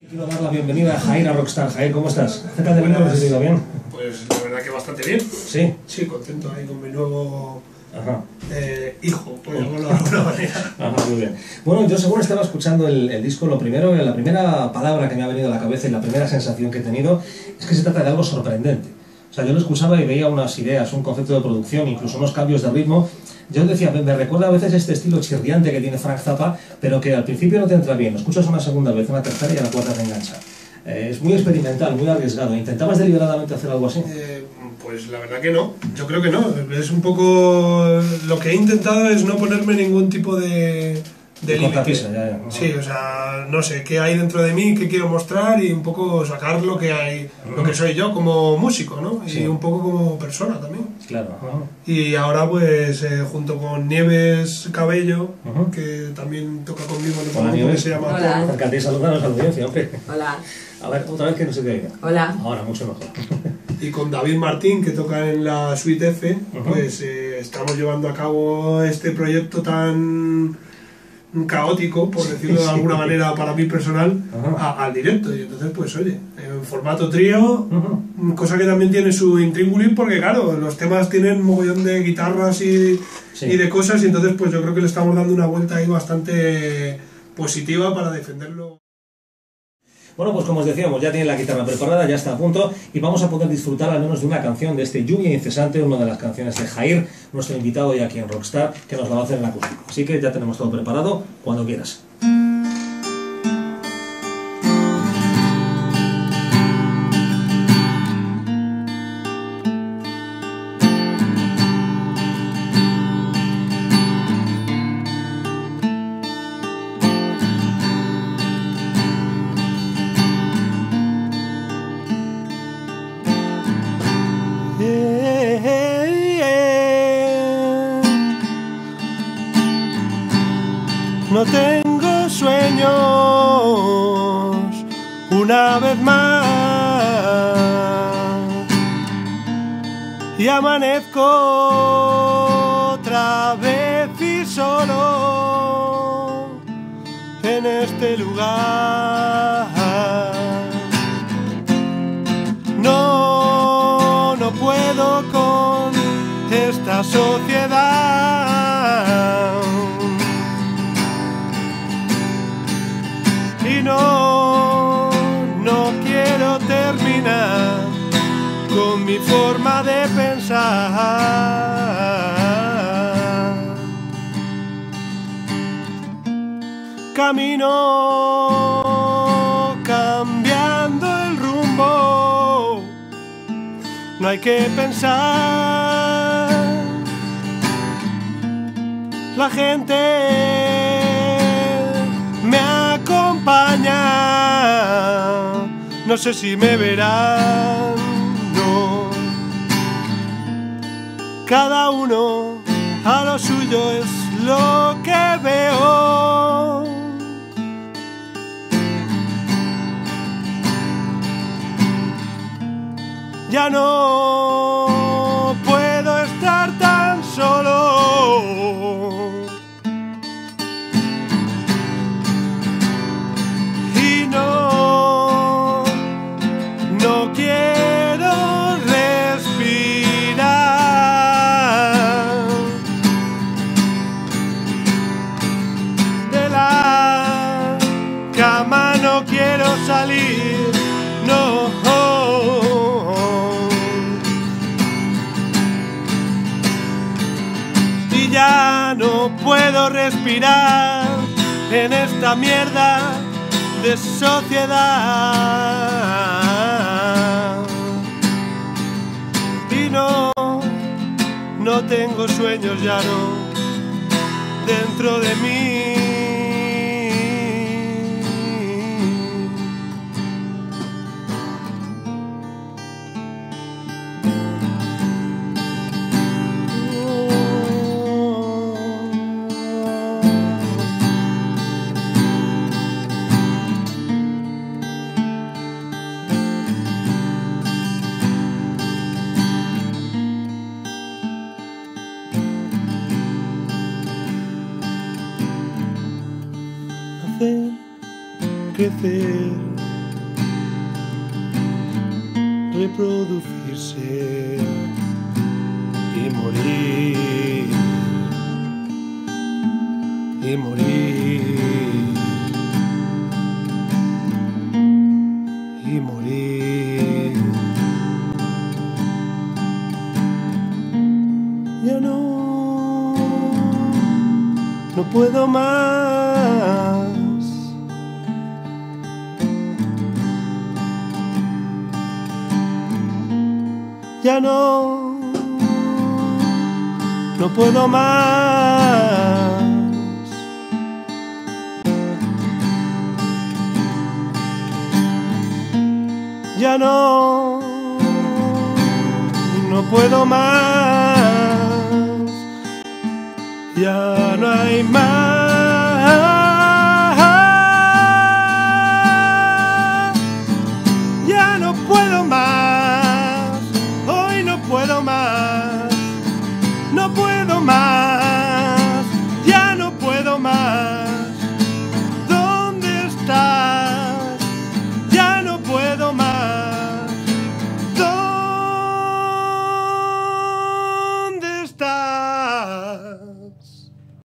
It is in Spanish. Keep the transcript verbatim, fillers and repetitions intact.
Quiero dar la bienvenida a Jair a Rockstar. Jair, ¿cómo estás? Acércate bien, ¿no? ¿Has ido bien? Pues la verdad que bastante bien. ¿Sí? Sí, contento ahí con mi nuevo Ajá. eh, hijo, por llamarlo de alguna manera. Ajá, muy bien. Bueno, yo según estaba escuchando el, el disco, lo primero, la primera palabra que me ha venido a la cabeza y la primera sensación que he tenido es que se trata de algo sorprendente. O sea, yo lo escuchaba y veía unas ideas, un concepto de producción, incluso unos cambios de ritmo. Yo decía, me recuerda a veces este estilo chirriante que tiene Frank Zappa, pero que al principio no te entra bien. Lo escuchas una segunda vez, una tercera y a la cuarta te engancha. Eh, es muy experimental, muy arriesgado. ¿Intentabas deliberadamente hacer algo así? Eh, pues la verdad que no, yo creo que no. Es un poco... Lo que he intentado es no ponerme ningún tipo de... de límite. Ya, ya. Sí, o sea, no sé, qué hay dentro de mí, qué quiero mostrar y un poco sacar lo que hay, lo que soy yo como músico, ¿no? Y Sí. un poco como persona también. Claro. Uh-huh. Y ahora pues eh, junto con Nieves Cabello, Uh-huh. que también toca conmigo en el Hola, grupo que Nieves. se llama Hola. Polo. Acércate y saludanos a la audiencia, hombre. Hola. A ver, otra vez que no se te oiga. Hola. Ahora, mucho mejor. Y con David Martín, que toca en la Suite F, Uh-huh. pues eh, estamos llevando a cabo este proyecto tan caótico, por decirlo de Sí. alguna manera para mí personal, Uh-huh. a- al directo. Y entonces, pues oye, en formato trío, Uh-huh. cosa que también tiene su intríngulis, porque claro, los temas tienen un mogollón de guitarras y, Sí. y de cosas, y entonces pues yo creo que le estamos dando una vuelta ahí bastante positiva para defenderlo. Bueno, pues como os decíamos, ya tiene la guitarra preparada, ya está a punto y vamos a poder disfrutar al menos de una canción de este Lluvia Incesante, una de las canciones de Jair, nuestro invitado ya aquí en Rockstar, que nos la va a hacer en acústico. Así que ya tenemos todo preparado, cuando quieras. No tengo sueños una vez más y amanezco otra vez y solo en este lugar. No, no puedo con esta sociedad. Y no, no quiero terminar con mi forma de pensar. Camino cambiando el rumbo, no hay que pensar. La gente me acompaña, no sé si me verán, no. Cada uno a lo suyo es lo que veo. Ya no puedo estar tan solo. Y no, no quiero respirar. De la cama no quiero salir, no. Y ya no puedo respirar en esta mierda de sociedad. Y no, no tengo sueños ya no dentro de mí. hacer crecer reproducirse y morir, y morir, y morir. Ya no, no puedo más. Ya no, no puedo más. Ya no, no puedo más. Ya no hay más. Ya no puedo más. Hoy no puedo más.